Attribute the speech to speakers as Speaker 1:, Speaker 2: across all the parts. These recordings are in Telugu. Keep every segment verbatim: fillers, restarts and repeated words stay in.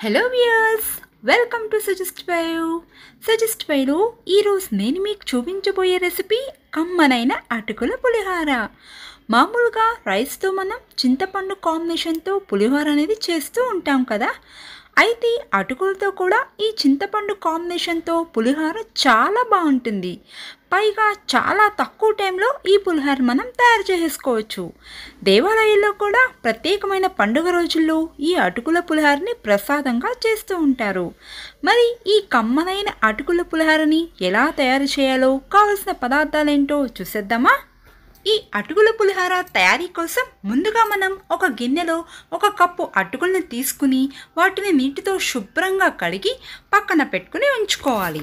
Speaker 1: Hello viewers, welcome to suggest by you. Suggest బైలో ఈరోజు నేను మీకు చూపించబోయే రెసిపీ కమ్మనైన అటుకుల పులిహోర. మామూలుగా రైస్తో మనం చింతపండు కాంబినేషన్తో పులిహోర అనేది చేస్తూ ఉంటాం కదా. అయితే అటుకులతో కూడా ఈ చింతపండు కాంబినేషన్తో పులిహోర చాలా బాగుంటుంది. పైగా చాలా తక్కువ టైంలో ఈ పులిహోర మనం తయారు చేసుకోవచ్చు. దేవాలయాల్లో కూడా ప్రత్యేకమైన పండుగ రోజుల్లో ఈ అటుకుల పులిహోరని ప్రసాదంగా చేస్తూ ఉంటారు. మరి ఈ కమ్మనైన అటుకుల పులిహోరని ఎలా తయారు చేయాలో కావలసిన పదార్థాలేంటో చూసేద్దామా. ఈ అటుకుల పులిహోర తయారీ కోసం ముందుగా మనం ఒక గిన్నెలో ఒక కప్పు అటుకులను తీసుకుని వాటిని నీటితో శుభ్రంగా కడిగి పక్కన పెట్టుకుని ఉంచుకోవాలి.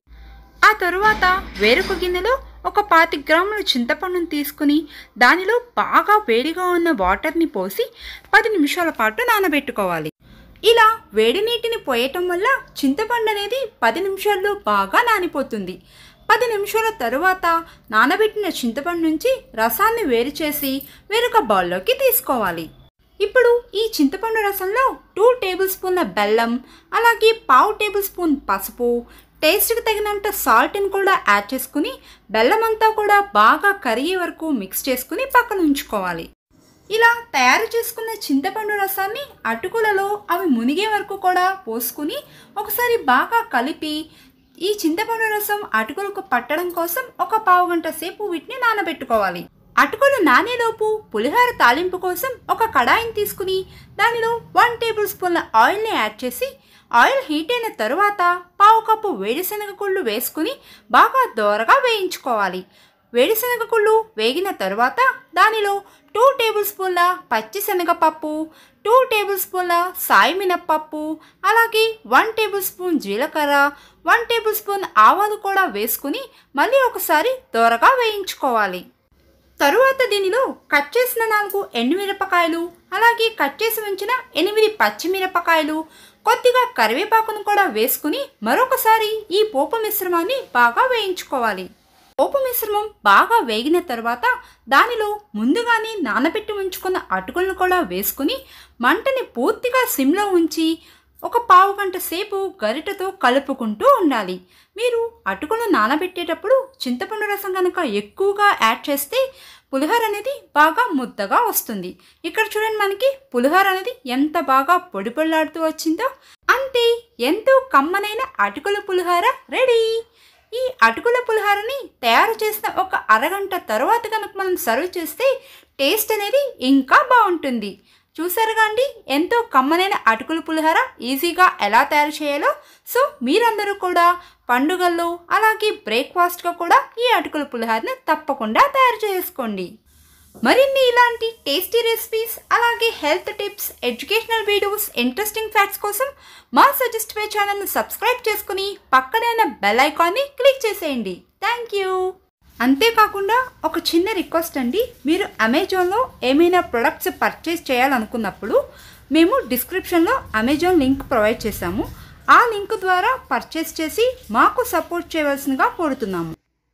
Speaker 1: ఆ తరువాత వేరొక గిన్నెలో ఒక పాతి గ్రాముల చింతపండును తీసుకుని దానిలో బాగా వేడిగా ఉన్న వాటర్ని పోసి పది నిమిషాల పాటు నానబెట్టుకోవాలి. ఇలా వేడి నీటిని పోయటం వల్ల చింతపండు అనేది పది నిమిషాల్లో బాగా నానిపోతుంది. పది నిమిషాల తరువాత నానబెట్టిన చింతపండు నుంచి రసాన్ని వేరు చేసి వేరొక బౌల్లోకి తీసుకోవాలి. ఇప్పుడు ఈ చింతపండు రసంలో టూ టేబుల్ స్పూన్ల బెల్లం, అలాగే పావు టేబుల్ స్పూన్ పసుపు, టేస్ట్కి తగినంత సాల్ట్ని కూడా యాడ్ చేసుకుని బెల్లం అంతా కూడా బాగా కరిగే వరకు మిక్స్ చేసుకుని పక్కన ఉంచుకోవాలి. ఇలా తయారు చేసుకున్న చింతపండు రసాన్ని అటుకులలో అవి మునిగే వరకు కూడా పోసుకుని ఒకసారి బాగా కలిపి ఈ చింతపండు రసం అటుకులకు పట్టడం కోసం ఒక పావు గంట సేపు వీటిని నానబెట్టుకోవాలి. అటుకులు నానేలోపు పులిహోర తాలింపు కోసం ఒక కడాయిని తీసుకుని దానిలో వన్ టేబుల్ స్పూన్ల ఆయిల్ని యాడ్ చేసి ఆయిల్ హీట్ అయిన తరువాత పావు కప్పు వేరుశనగ గుళ్ళు వేసుకుని బాగా దోరగా వేయించుకోవాలి. వేరుశనగ గుళ్ళు వేగిన తరువాత దానిలో టూ టేబుల్ స్పూన్ల పచ్చిశనగపప్పు, టూ టేబుల్ స్పూన్ల సాయి మినప్పప్పు, అలాగే వన్ టేబుల్ స్పూన్ జీలకర్ర, వన్ టేబుల్ స్పూన్ ఆవాలు కూడా వేసుకుని మళ్ళీ ఒకసారి దోరగా వేయించుకోవాలి. తరువాత దీనిలో కట్ చేసిన నాలుగు ఎండుమిరపకాయలు, అలాగే కట్ చేసి ఉంచిన ఎనిమిది పచ్చిమిరపకాయలు, కొద్దిగా కరివేపాకును కూడా వేసుకుని మరొకసారి ఈ పోపు మిశ్రమాన్ని బాగా వేయించుకోవాలి. పోపు మిశ్రమం బాగా వేగిన తర్వాత దానిలో ముందుగానే నానబెట్టి ఉంచుకున్న అటుకులను కూడా వేసుకుని మంటని పూర్తిగా సిమ్లో ఉంచి ఒక పావు గంట సేపు గరిటెతో కలుపుకుంటూ ఉండాలి. మీరు అటుకులను నానబెట్టేటప్పుడు చింతపండు రసం కనుక ఎక్కువగా యాడ్ చేస్తే పులిహోర అనేది బాగా ముద్దగా వస్తుంది. ఇక్కడ చూడండి, మనకి పులిహోర అనేది ఎంత బాగా పొడి పొడిలాడుతూ వచ్చిందో. అంతే, ఎంతో కమ్మనైన అటుకుల పులిహోర రెడీ. ఈ అటుకుల పులిహోరని తయారు చేసిన ఒక అరగంట తర్వాత కనుక మనం సర్వ్ చేస్తే టేస్ట్ అనేది ఇంకా బాగుంటుంది. చూసారుగా అండి, ఎంతో కమ్మనైన అటుకుల పులిహోర ఈజీగా ఎలా తయారు చేయాలో. సో మీరందరూ కూడా పండుగల్లో అలాగే బ్రేక్ఫాస్ట్గా కూడా ఈ అటుకుల పులిహోరని తప్పకుండా తయారు చేసుకోండి. మరిన్ని ఇలాంటి టేస్టీ రెసిపీస్, అలాగే health tips, educational videos, interesting facts కోసం మా సజెస్ట్ బై ఛానల్ని సబ్స్క్రైబ్ చేసుకుని పక్కనే ఉన్న బెల్ ఐకాన్ని క్లిక్ చేసేయండి. Thank you. అంతేకాకుండా ఒక చిన్న రిక్వెస్ట్ అండి, మీరు అమెజాన్లో ఏమైనా ప్రొడక్ట్స్ పర్చేస్ చేయాలనుకున్నప్పుడు మేము డిస్క్రిప్షన్లో అమెజాన్ లింక్ ప్రొవైడ్ చేశాము. ఆ లింక్ ద్వారా పర్చేస్ చేసి మాకు సపోర్ట్ చేయవలసిందిగా కోరుతున్నాము.